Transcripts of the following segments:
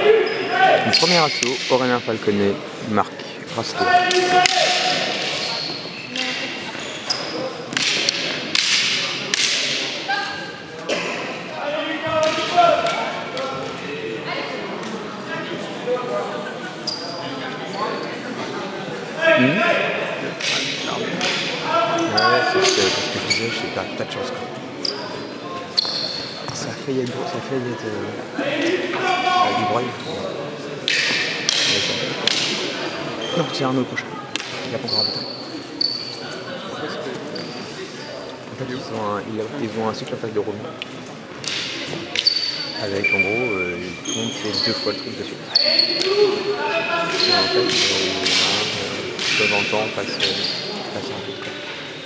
Une première assaut, Aurélien Falconet, Marc Rasto. Ouais, c'est ce que je disais, je sais pas de chance. Ça a failli être du broil. Non, c'est Arnaud prochain. Il a pas encore arbitré. En fait, ils ont un cycle en face de Romain. Avec en gros, tout le monde fait 2 fois le truc dessus. Et en fait, de temps en temps, on passe un peu de quoi.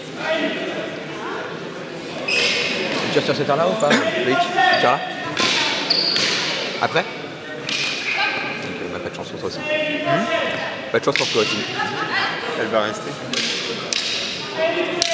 Tu tires sur cette heure-là ou pas, Loïc? Tu tires là? Après? Donc, pas de chance pour toi aussi. Pas de chance pour toi aussi. Elle va rester.